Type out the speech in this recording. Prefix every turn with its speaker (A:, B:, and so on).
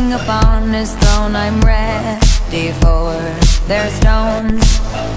A: upon his throne, I'm ready for their stones.